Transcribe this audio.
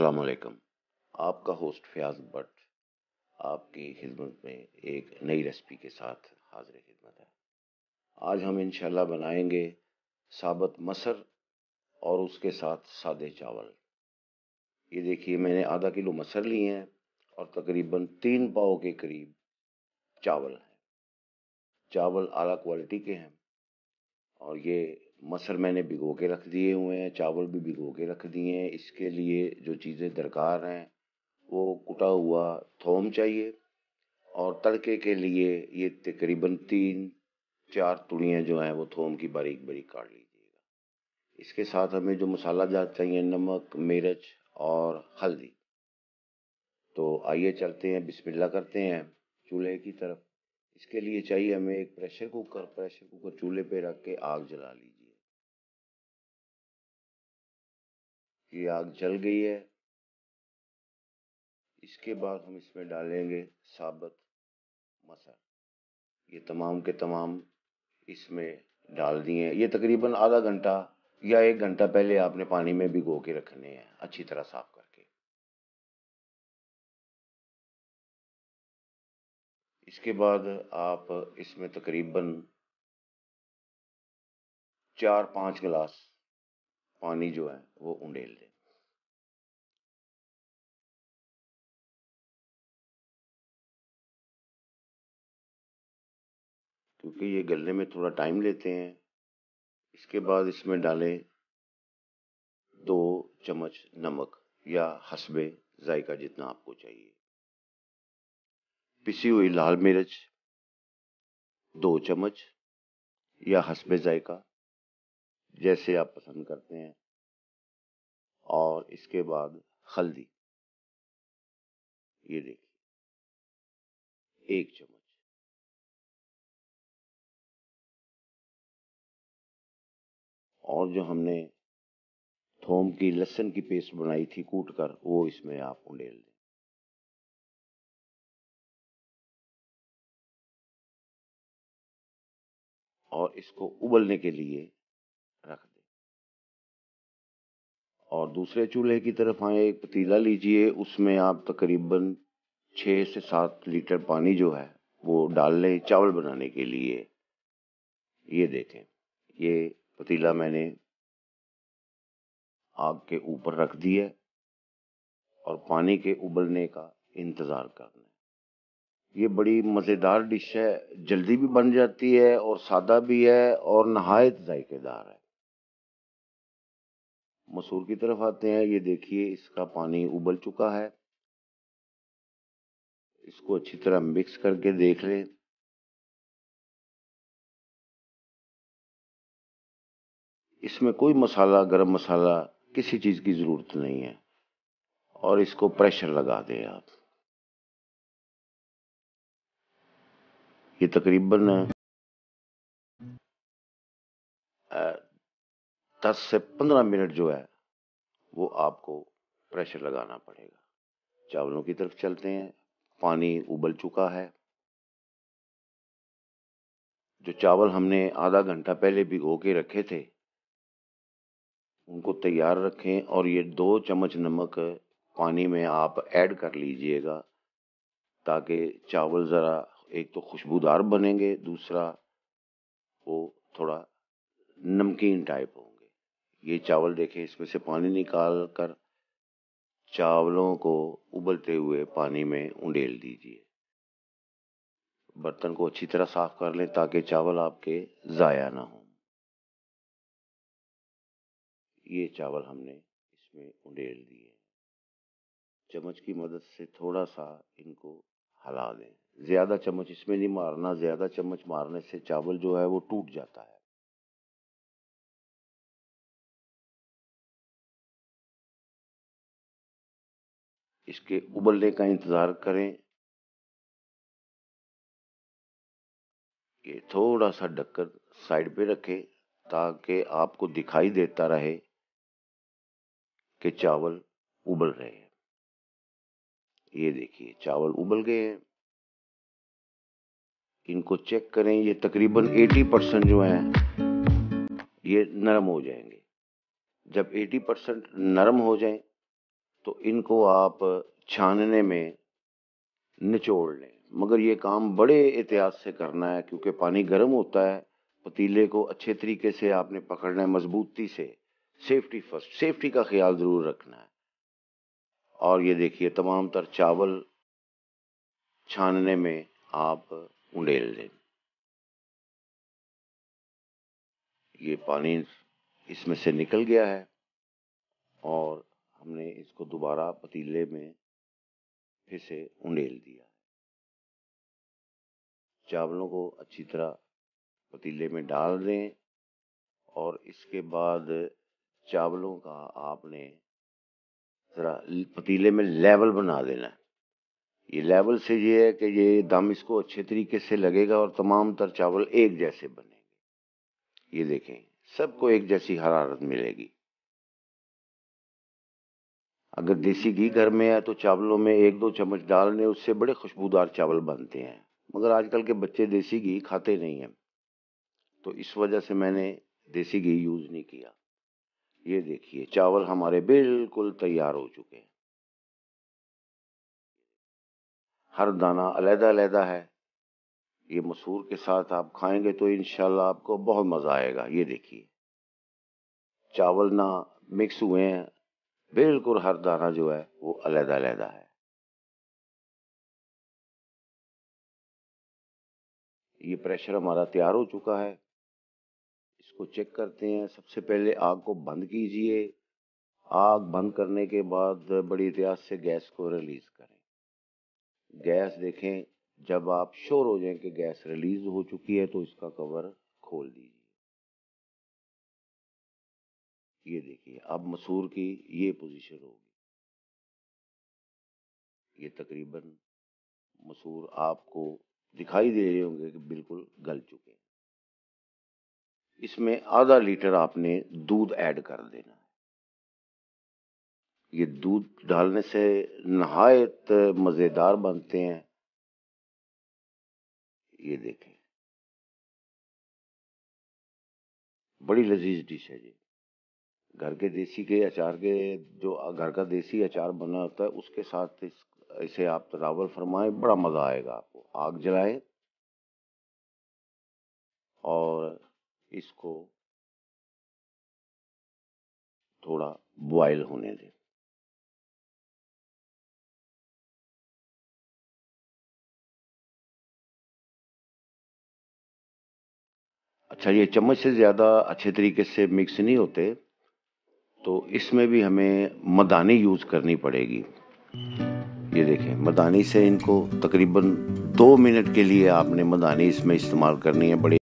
السلام علیکم. آپ کا ہوسٹ فیاض بٹ آپ کی خدمت میں ایک نئی ریسپی کے ساتھ حاضر خدمت ہے. آج ہم انشاءاللہ بنائیں گے ثابت مسر اور اس کے ساتھ سادے چاول. یہ دیکھیے میں نے آدھا کلو مسر لیے ہیں اور تقریباً 3 پاؤ کے قریب چاول ہیں. چاول اعلیٰ کوالٹی کے ہیں اور یہ مسر میں نے بھگو کے رکھ دیے ہوئے ہیں، چاول بھی بھگو کے رکھ دیے ہیں. اس کے لیے جو چیزیں درکار ہیں وہ کٹا ہوا تھوم چاہیے اور تڑکے کے لیے یہ تقریباً 3-4 تڑیاں جو ہیں وہ تھوم کی باریک باریک کاٹ لیجیے گا. اس کے ساتھ ہمیں جو مسالہ جات چاہیے نمک، مرچ اور ہلدی. تو آئیے چلتے ہیں، بسم اللہ کرتے ہیں چولہے کی طرف. اس کے لیے چاہیے ہمیں ایک پریشر کوکر چولہے پہ رکھ کے آگ جلا لیجیے. یہ آگ جل گئی ہے. اس کے بعد ہم اس میں ڈالیں گے ثابت مسر. یہ تمام کے تمام اس میں ڈال دیے. یہ تقریباً آدھا گھنٹہ یا 1 گھنٹہ پہلے آپ نے پانی میں بھگو کے رکھنے ہیں اچھی طرح صاف کر کے. اس کے بعد آپ اس میں تقریباً 4-5 گلاس پانی جو ہے وہ انڈیل دیں. کیونکہ یہ گلنے میں تھوڑا ٹائم لیتے ہیں. اس کے بعد اس میں ڈالیں 2 چمچ نمک یا حسب ذائقہ جتنا آپ کو چاہیے. پسی ہوئی لال مرچ 2 چمچ یا حسب ذائقہ جیسے آپ پسند کرتے ہیں. اور اس کے بعد ہلدی یہ دیکھیے 1 چمچ. اور جو ہم نے تھوم کی لہسن کی پیسٹ بنائی تھی کوٹ کر وہ اس میں آپ انڈیل دیں. اور اس کو ابلنے کے لیے رکھ دیں. اور دوسرے چولہے کی طرف آئیں. ایک پتیلا لیجئے، اس میں آپ تقریباً 6 سے 7 لیٹر پانی جو ہے وہ ڈال لیں چاول بنانے کے لیے. یہ دیکھیں یہ پتیلا میں نے آگ کے اوپر رکھ دیا اور پانی کے ابلنے کا انتظار کرنا ہے. یہ بڑی مزیدار ڈش ہے، جلدی بھی بن جاتی ہے اور سادہ بھی ہے اور نہایت ذائقے دار ہے. مسور کی طرف آتے ہیں. یہ دیکھیے اس کا پانی ابل چکا ہے. اس کو اچھی طرح مکس کر کے دیکھ لیں. اس میں کوئی مسالہ، گرم مسالہ کسی چیز کی ضرورت نہیں ہے. اور اس کو پریشر لگا دیں آپ. یہ تقریباً 10 سے 15 منٹ جو ہے وہ آپ کو پریشر لگانا پڑے گا. چاولوں کی طرف چلتے ہیں. پانی ابل چکا ہے. جو چاول ہم نے آدھا گھنٹہ پہلے بھگو کے رکھے تھے ان کو تیار رکھیں اور یہ 2 چمچ نمک پانی میں آپ ایڈ کر لیجئے گا تاکہ چاول ذرا ایک تو خوشبودار بنیں گے، دوسرا وہ تھوڑا نمکین ٹائپ ہوں گے. یہ چاول دیکھیں اس میں سے پانی نکال کر چاولوں کو ابلتے ہوئے پانی میں انڈیل دیجئے. برتن کو اچھی طرح صاف کر لیں تاکہ چاول آپ کے ضائع نہ ہوں. یہ چاول ہم نے اس میں انڈیل دیے. چمچ کی مدد سے تھوڑا سا ان کو ہلا دیں. زیادہ چمچ اس میں نہیں مارنا، زیادہ چمچ مارنے سے چاول جو ہے وہ ٹوٹ جاتا ہے. اس کے ابلنے کا انتظار کریں. یہ تھوڑا سا ڈھک کر سائڈ پہ رکھیں تاکہ آپ کو دکھائی دیتا رہے کہ چاول ابل رہے ہیں. یہ دیکھیے چاول ابل گئے ہیں. ان کو چیک کریں. یہ تقریباً 80% جو ہیں یہ نرم ہو جائیں گے. جب 80% نرم ہو جائیں تو ان کو آپ چھاننے میں نچوڑ لیں، مگر یہ کام بڑے احتیاط سے کرنا ہے کیونکہ پانی گرم ہوتا ہے۔ پتیلے کو اچھے طریقے سے آپ نے پکڑنا ہے، مضبوطی سے، سیفٹی فرسٹ، سیفٹی کا خیال ضرور رکھنا ہے۔ اور یہ دیکھیے تمام تر چاول چھاننے میں آپ انڈیل دیں۔ یہ پانی اس میں سے نکل گیا ہے اور ہم نے اس کو دوبارہ پتیلے میں پھر سے انڈیل دیا۔ چاولوں کو اچھی طرح پتیلے میں ڈال دیں اور اس کے بعد چاولوں کا آپ نے ذرا پتیلے میں لیول بنا دینا ہے۔ یہ لیول سے یہ ہے کہ یہ دم اس کو اچھے طریقے سے لگے گا اور تمام تر چاول ایک جیسے بنے گے۔ یہ دیکھیں سب کو ایک جیسی حرارت ملے گی۔ اگر دیسی گھی گھر میں ہے تو چاولوں میں 1-2 چمچ ڈال دیں، اس سے بڑے خوشبودار چاول بنتے ہیں، مگر آج کل کے بچے دیسی گھی کھاتے نہیں ہیں، تو اس وجہ سے میں نے دیسی گھی یوز نہیں کیا۔ یہ دیکھیے چاول ہمارے بالکل تیار ہو چکے ہیں، ہر دانہ علیحدہ علیحدہ ہے۔ یہ مسور کے ساتھ آپ کھائیں گے تو انشاءاللہ آپ کو بہت مزہ آئے گا۔ یہ دیکھیے چاول نہ مکس ہوئے ہیں، بالکل ہر دانہ جو ہے وہ علیحدہ علیحدہ ہے۔ یہ پریشر ہمارا تیار ہو چکا ہے، اس کو چیک کرتے ہیں۔ سب سے پہلے آگ کو بند کیجئے، آگ بند کرنے کے بعد بڑی احتیاط سے گیس کو ریلیز کریں۔ گیس دیکھیں جب آپ شور ہو جائیں کہ گیس ریلیز ہو چکی ہے تو اس کا کور کھول دیجیے۔ یہ دیکھیے اب مسور کی یہ پوزیشن ہوگی، یہ تقریباً مسور آپ کو دکھائی دے رہے ہوں گے کہ بالکل گل چکے ہیں۔ اس میں آدھا لیٹر آپ نے دودھ ایڈ کر دینا ہے۔ یہ دودھ ڈالنے سے نہایت مزیدار بنتے ہیں۔ یہ دیکھیں بڑی لذیذ ڈش ہے۔ یہ گھر کے دیسی کے اچار کے جو گھر کا دیسی اچار بنا ہوتا ہے اس کے ساتھ اسے آپ تناول فرمائیں، بڑا مزہ آئے گا آپ کو۔ آگ جلائیں اور اس کو تھوڑا بوائل ہونے دیں۔ اچھا یہ چمچ سے زیادہ اچھے طریقے سے مکس نہیں ہوتے، تو اس میں بھی ہمیں مدانی یوز کرنی پڑے گی۔ یہ دیکھیں مدانی سے ان کو تقریباً 2 منٹ کے لیے آپ نے مدانی اس میں استعمال کرنی ہے۔ بڑی